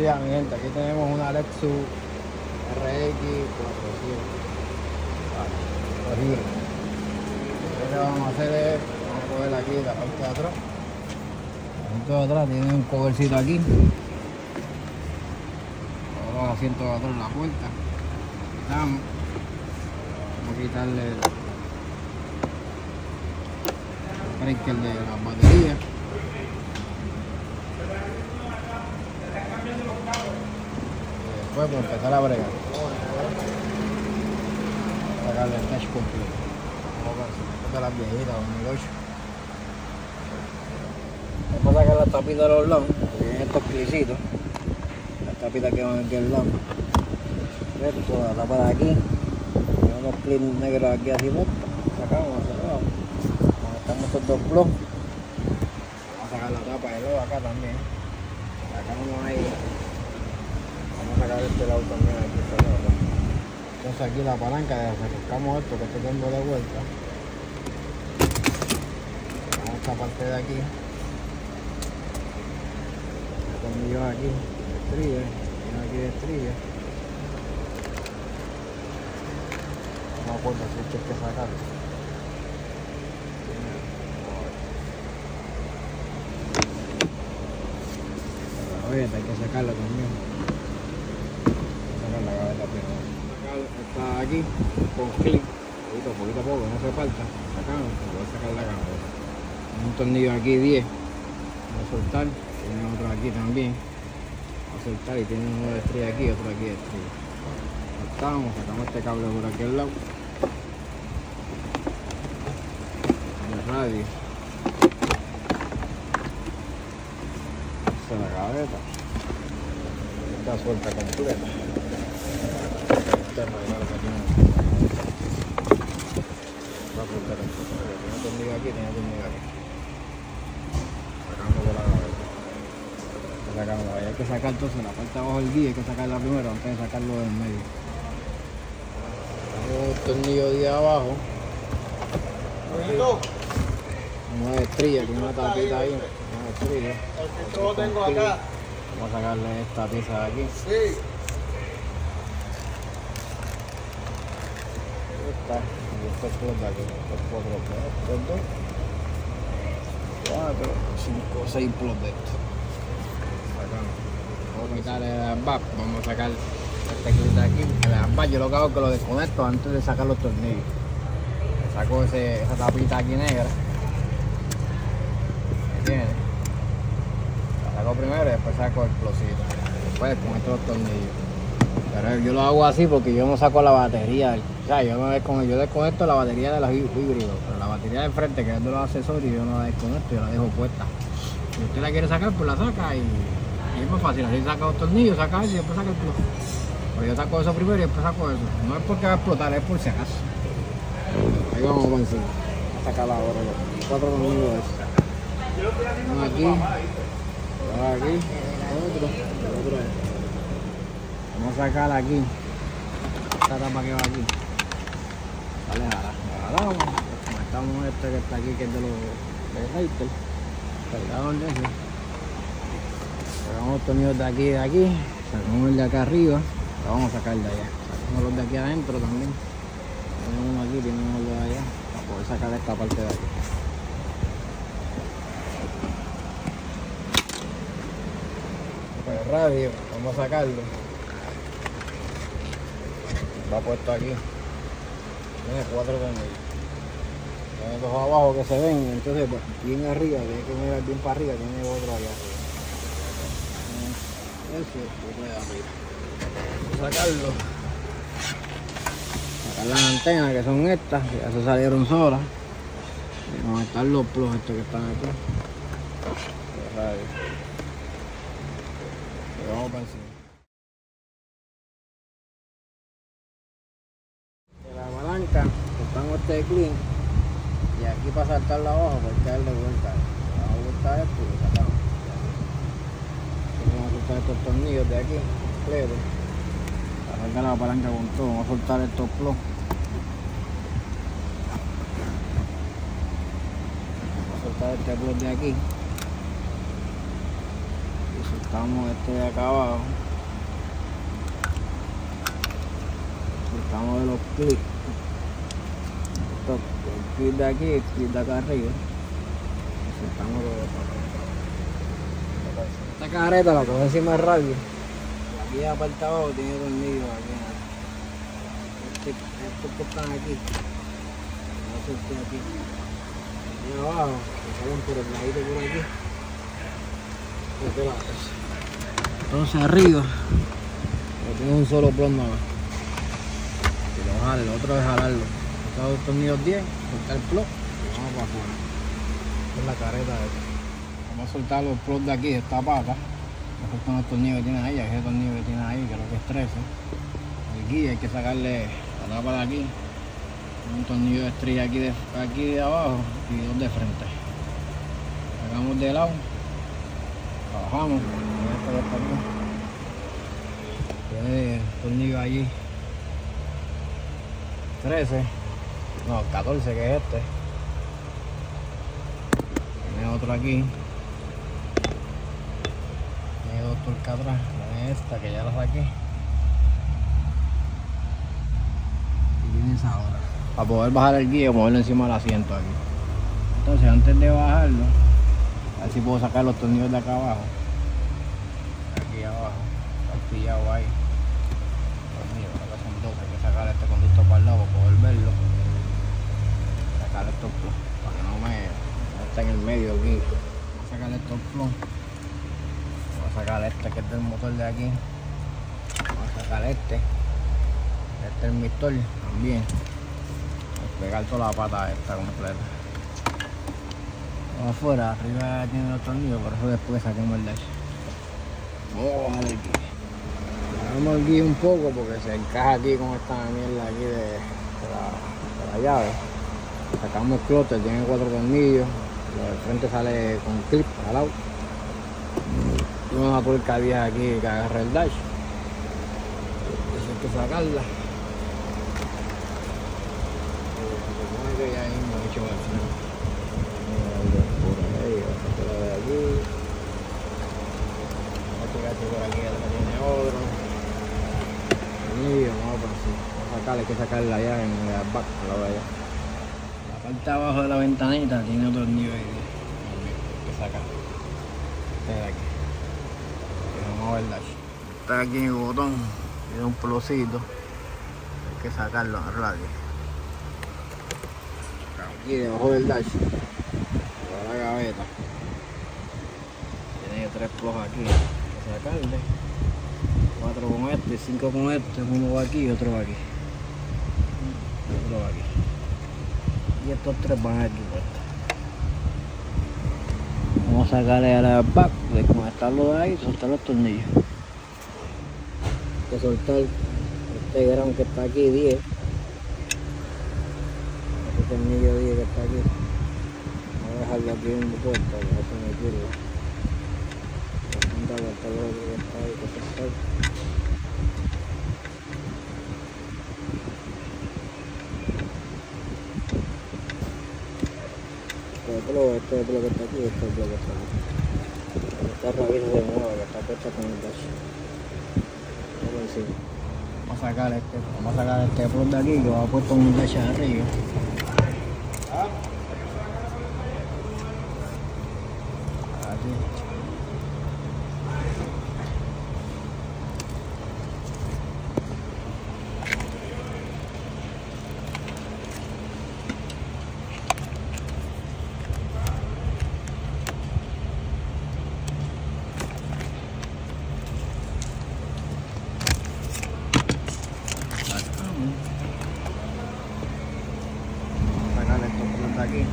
días, mi gente. Aquí tenemos una Lexus RX 400. Horrible. Lo que vamos a hacer es, vamos a coger aquí la parte de atrás. La parte de atrás tiene un covercito aquí. Todos los asientos de atrás en la puerta. Vamos a quitarle el breaker de las baterías. Después pues empezar a bregar. Sacarle el dash completo. Vamos a las viejitas, 2008. Vamos a sacar las tapitas de los lados, que tienen estos clicitos. Las tapitas que van aquí al lado. Esto, la tapa de aquí. Tiene unos clips negros aquí así puestos. Sacamos, conectamos estos dos blogs. Vamos a sacar la tapa de los acá también. Sacamos ahí. Vamos a sacar este lado también aquí. Entonces aquí la palanca, sacamos esto que estoy dando de vuelta. Sacamos esta parte de aquí. El tornillo aquí, estrella, y aquí de estrella. No me acuerdo si esto hay que sacarlo. La gaveta hay que sacarla también. Sacar la gaveta primero. Está aquí con clic, poquito a poco, no hace falta. Sacamos, voy a sacar la gaveta. Un tornillo aquí 10, voy a soltar. Tiene otro aquí también, voy a soltar y tiene uno de estrella aquí y otro aquí de estrella. Soltamos, sacamos este cable por aquí al lado. El radio. Esta es la gaveta. Está suelta completa. Tiene tornillo aquí, tiene tornillo aquí. Sacamos por la gaveta. Sacamos ahí. Hay que sacar entonces la parte de abajo del guía, hay que sacarla primero antes de sacarlo del medio. Tenemos un tornillo de abajo. Una estrella, con una tapita ahí. Una estrella. Esto lo tengo acá. Vamos a sacarle esta pieza de aquí. Sí. 6 plus de esto. Sacamos. Vamos a quitar el airbag, vamos a sacar este clip de aquí. El airbag yo lo que hago es que lo desconecto antes de sacar los tornillos. Saco esa tapita aquí negra. ¿Entiendes? La saco primero y después saco el plosito. Después desconecto los tornillos. Pero yo lo hago así porque yo no saco la batería. O sea, yo desconecto la batería de los híbridos, pero la batería de frente, que es de los accesorios, yo no la desconecto, yo la dejo puesta. Si usted la quiere sacar, pues la saca y es más fácil. Así saca los tornillos, saca eso y después saca el plus. Pero yo saco eso primero y después saco eso. No es porque va a explotar, es por si acaso. Ahí vamos por encima. Vamos a sacar ahora los 4 tornillos de esos. Uno aquí, otro aquí, otro ahí. Vamos a sacar aquí esta tapa que va aquí. Vale, jalamos. Conectamos este que está aquí, que es de los Reiter. Cargador de ese. Sacamos los tornillos de aquí. Sacamos el de acá arriba. Lo vamos a sacar de allá. Sacamos los de aquí adentro también. Tiene uno aquí, tiene uno de allá. Para poder sacar esta parte de aquí. El radio, vamos a sacarlo. Va puesto aquí. Tiene 4 tornillos. Tiene 2 abajo que se ven, entonces pues, bien arriba, tiene que mirar bien para arriba, tiene otro allá arriba. Eso, otro de arriba. Vamos a sacarlo. Sacar las antenas que son estas, que ya se salieron solas. Y conectar los plugs estos que están aquí. Vamos para encima. Cortamos este clip y aquí para saltarlo abajo pues hay que darle vuelta. Damos vuelta a esto y lo sacamos. Vamos a soltar estos tornillos de aquí, completos. Para sacar la palanca con todo, vamos a soltar estos plugs. Vamos a soltar este plug de aquí. Y Soltamos este de acá abajo. Soltamos de los clips. El clip de aquí, el clip de acá arriba. Soltamos todo de acá. Esta careta la coge encima del radio. Aquí de la parte abajo tiene tornillos aquí. Estos que están aquí. Lo solté aquí. Aquí abajo, que salen por el ladito por aquí. Entonces arriba lo tiene un solo plom nada más. Si lo jale, el otro es jalarlo. Estos dos tornillos 10, soltar el plom y vamos para afuera. Esta es la careta de esta. Vamos a soltar los ploms de aquí, de esta pata. Estos son los tornillos que tiene ahí, ese tornillo que tiene ahí, creo que es 13. El guía hay que sacarle la tapa de aquí. Un tornillo de estrella aquí de abajo y dos de frente. Sacamos de lado. Trabajamos, tiene el tornillo allí 13, no 14 que es este, tiene otro aquí, tiene dos tuercas atrás, tiene esta que ya la saqué y viene esa ahora para poder bajar el guía y moverlo encima del asiento aquí. Entonces antes de bajarlo, a ver si puedo sacar los tornillos de acá abajo. Aquí abajo, está pillado ahí. Tornillos, creo que son 12. Hay que sacar este conducto para el lado para poder verlo. Sacar estos ploms para que no esté en el medio aquí. Voy a sacar estos ploms. Voy a sacar este que es del motor de aquí. Voy a sacar este. Este es el motor también. Voy a pegar toda la pata esta completa. Afuera, arriba tiene los tornillos, por eso después saquemos el dash. Vamos a bajar el guía. Bajamos el guía un poco porque se encaja aquí con esta mierda aquí de la llave. Sacamos el clúster, tiene 4 tornillos. Lo del frente sale con clip jalado. Y una tuerca vieja aquí que agarra el dash. Eso hay que sacarla. Se supone que ya mismo he hecho al final. Por aquí ya tiene otro tornillo, vamos por así. Vamos a sacarle, hay que sacarla allá en el back, la vaya. La parte de abajo de la ventanita tiene otro tornillo ahí también, hay que sacar. Este de aquí. Vamos a ver el dash. Está aquí en el botón, tiene un plocito, hay que sacarlo en el radio. Aquí debajo del dash, la gaveta, tiene 3 plos aquí. Sacarle 4 con este, 5 con este, uno va aquí y otro va aquí. Otro va aquí. Y estos 3 van aquí puestos. Vamos a sacarle a la back, desconectarlo de ahí y soltar los tornillos. Hay que soltar este grano que está aquí, 10. Este tornillo 10 que está aquí. Voy a dejarlo aquí en mi puerta, que no se me pierda. Este es lo que está aquí, este es lo que está aquí. Esta rabia de nuevo que está puesta con el dash. Vamos a sacar este plug de aquí que va puesto en un dash arriba. Aquí.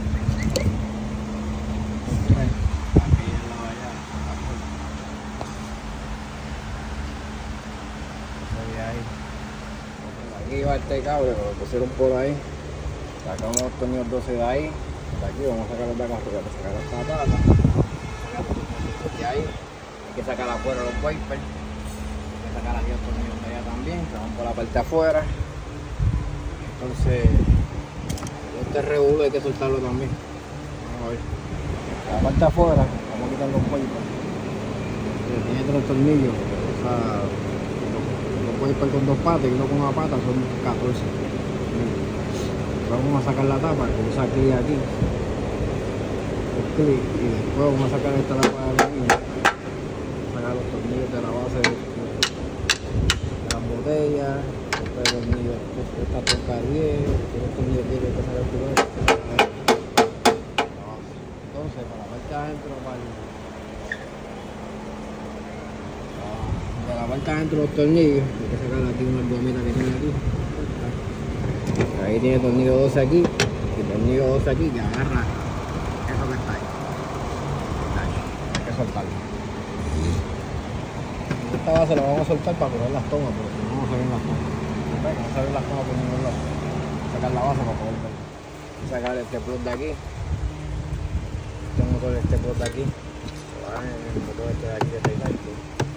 Aquí va este cable, lo pusieron por ahí. Sacamos los tornillos 12 de ahí. De aquí vamos a sacar los de acá arriba para sacar esta pata. De ahí hay que sacar afuera los wipers. Hay que sacar aquí los tornillos de allá también, que van por la parte de afuera. Entonces, este revuelo hay que soltarlo también. Vamos a ver. La parte de afuera, vamos a quitar los wipers. tiene 3 tornillos, o sea, lo puedes ir con 2 patas y uno con una pata, son 14. Vamos a sacar la tapa, que usa clic aquí, el clic, y después vamos a sacar esta tapa de aluminio, sacar los tornillos de la base de las botellas, este tornillo, esta toca 10, este tornillo tiene que sacar el culo. Entonces, para la parte de adentro, de la parte de adentro los tornillos, hay que sacar aquí una gomita que tiene aquí. Ahí tiene tornillo 12 aquí y tornillo 12 aquí que agarra eso que está ahí. Hay que soltarlo. Esta base la vamos a soltar para poner las tomas, porque si no, no se ven las tomas. No se ven las tomas por ningún lado. Sacar la base para poder ver. Sacar este plug de aquí. Este motor, este plug de aquí. El motor este de aquí de Tailandia.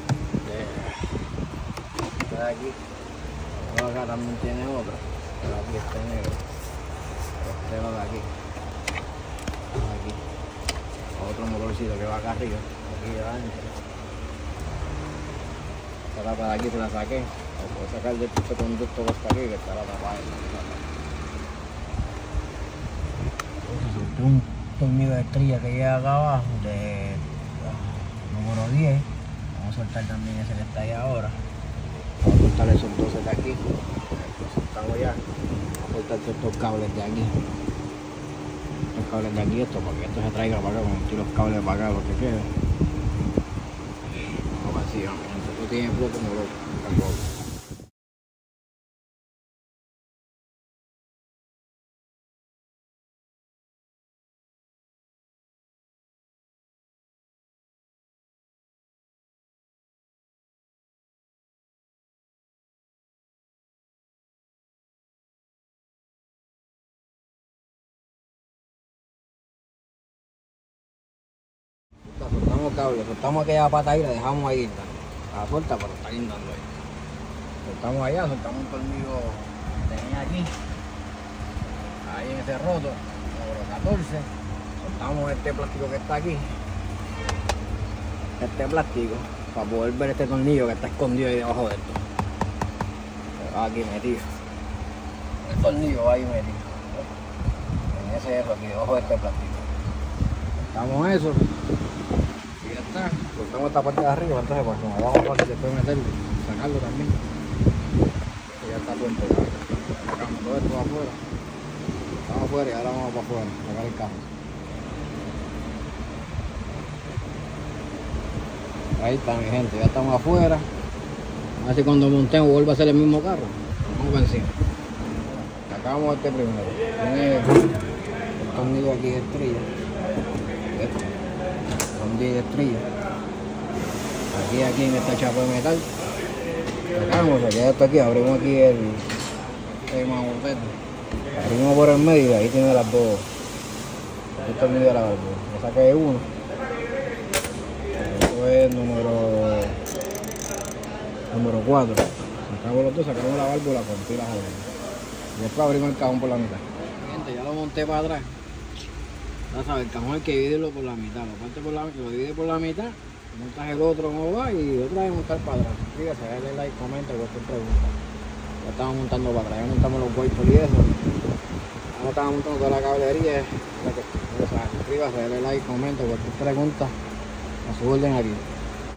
Este de aquí. Acá también tiene otro. Pero aquí está negro. Este va de aquí. Aquí. Otro motorcito que va acá arriba. Aquí adentro. Esta tapa de aquí se la saqué. La puedo sacar de este conducto que está aquí, que está la tapa ahí. Solté un tornillo de estrella que llega acá abajo de número 10. Vamos a soltar también ese que está ahí ahora. Vamos a soltar esos 12 de aquí. Estamos ya. Vamos a soltar estos cables de aquí. Estos cables de aquí, esto, para que esto se traiga para acá, cuando tiro los cables para acá, lo que quede. Vamos así, mientras tú tienes bloque, no lo tampoco. Soltamos cables, soltamos aquella pata ahí, la dejamos ahí guindando. La suelta, pero está guindando ahí. Soltamos allá, soltamos un tornillo que tenía aquí, ahí en ese roto, número 14. Soltamos este plástico que está aquí, este plástico, para poder ver este tornillo que está escondido ahí debajo de esto. Se va aquí metido. El tornillo va ahí metido. En ese eso aquí, debajo de este plástico. Soltamos eso. Soltamos esta parte de arriba, entonces pues como abajo fácil se puede meterlo, sacarlo también. Y ya está suelto, ya. Sacamos todo esto afuera. Estamos afuera y ahora vamos para afuera, a sacar el carro. Ahí está mi gente, ya estamos afuera. A ver si cuando montemos vuelve a ser el mismo carro. Vamos para encima. Sacamos este primero. Tiene el tornillo aquí de estrella. De estrella aquí en esta chapa de metal sacamos, aquí esto aquí, abrimos aquí el mamotete, abrimos por el medio y ahí tiene las dos, aquí está el medio de la válvula, le saqué uno, esto es número 4, sacamos los dos, sacamos la válvula con pilas adentro y después abrimos el cajón por la mitad. Gente, ya lo monté para atrás. Ya sabes, el cajón hay que dividirlo por la mitad, lo divide por la mitad, montas el otro como va y otra vez montar para atrás. Suscríbase, dale like, comenta, cualquier pregunta. Ya estamos montando para atrás, ya montamos los wipers y eso. Ahora estamos montando toda la cablería. Suscríbase, dale like, comenta, cualquier pregunta, a su orden aquí.